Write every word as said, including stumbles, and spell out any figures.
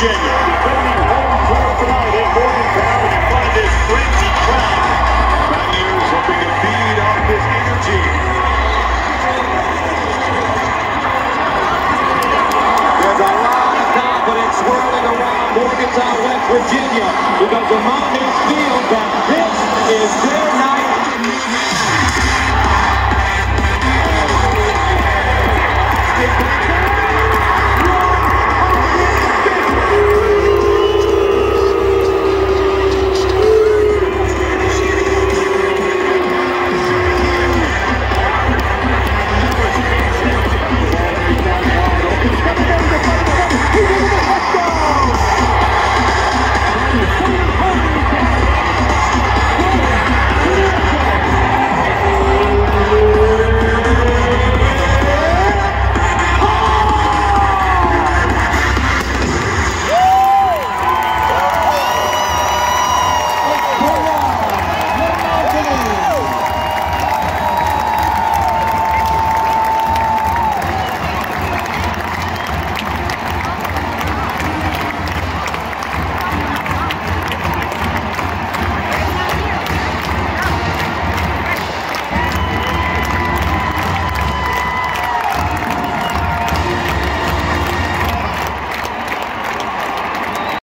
Virginia. Defending home court tonight in Morgantown in front of this frenzied crowd. Mountaineers hoping to feed off this energy. There's a lot of confidence swirling around Morgantown, West Virginia, because the Mountaineers feel that this is their night.